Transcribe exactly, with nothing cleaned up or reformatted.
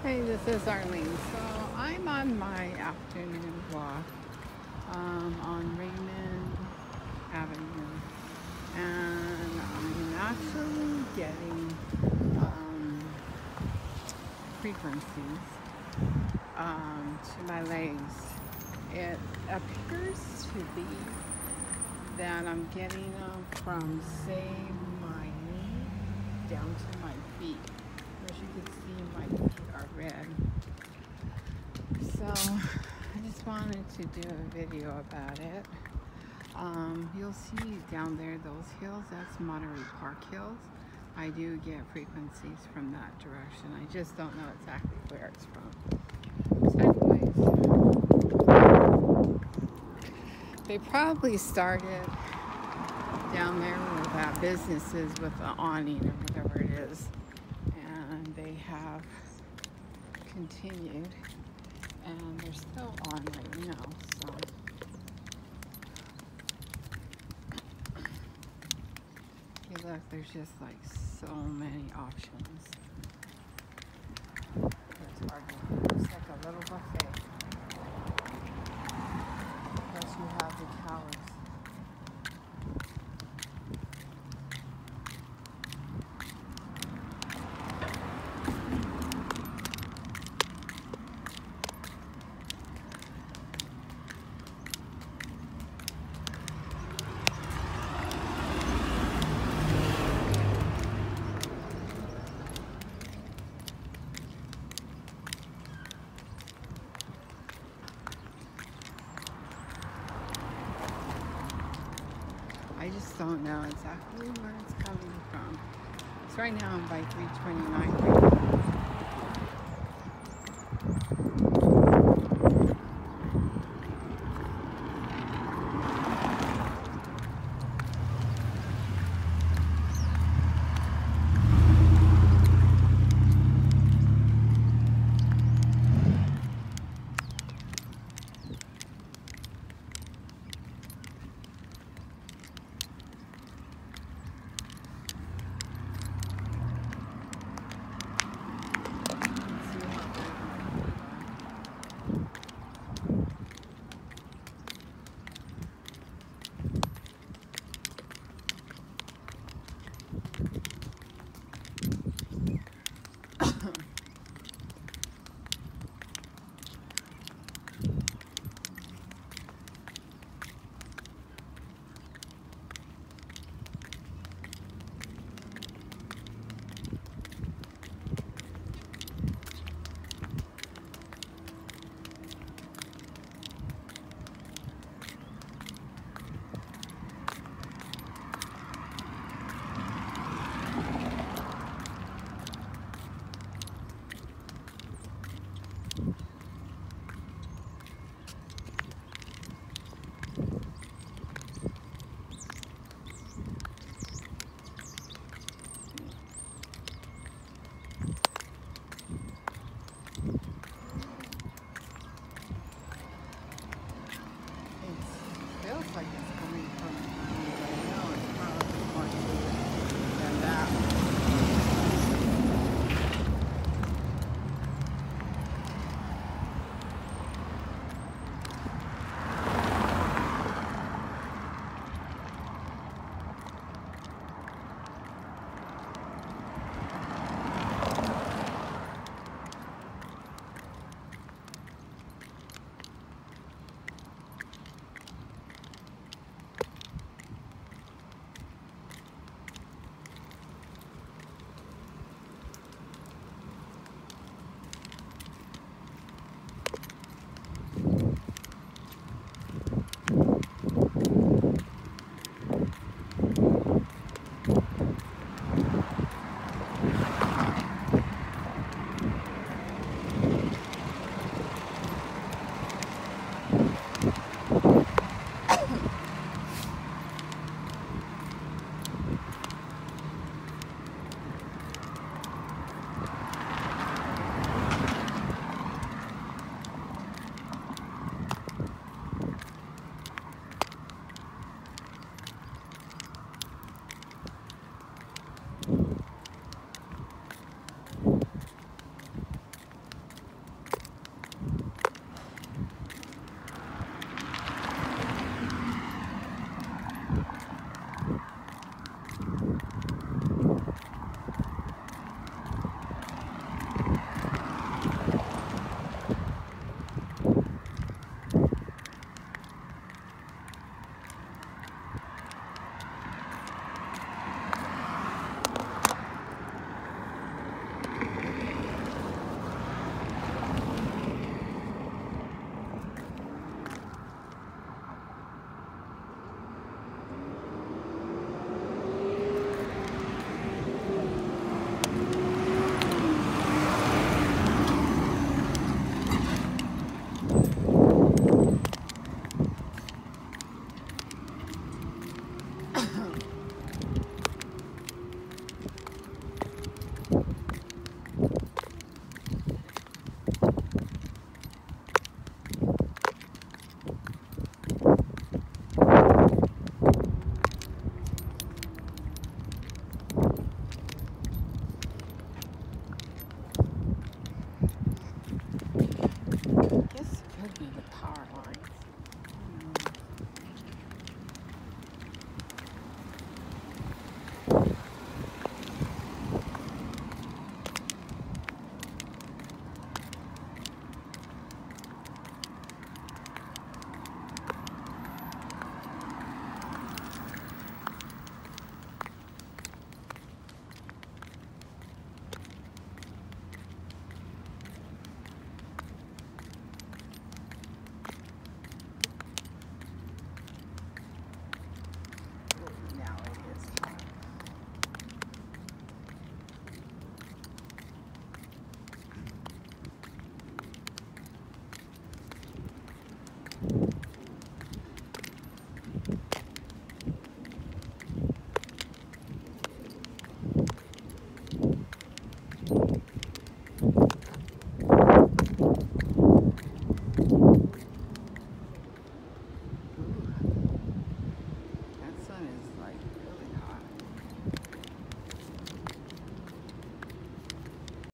Hey, this is Arlene. So I'm on my afternoon walk um, on Raymond Avenue, and I'm actually getting um, frequencies um, to my legs. It appears to be that I'm getting them from, say, my knee down to my feet. As you can see, my feet are red. So I just wanted to do a video about it. Um, you'll see down there those hills, that's Monterey Park Hills. I do get frequencies from that direction. I just don't know exactly where it's from. So anyways, they probably started down there where that business is with the awning or whatever it is. And they have continued, and they're still on right now. So hey, look, there's just like so many options. It's hard to, it's like a little buffet. Plus you have the cows. I just don't know exactly where it's coming from. So right now I'm by three twenty-nine right now.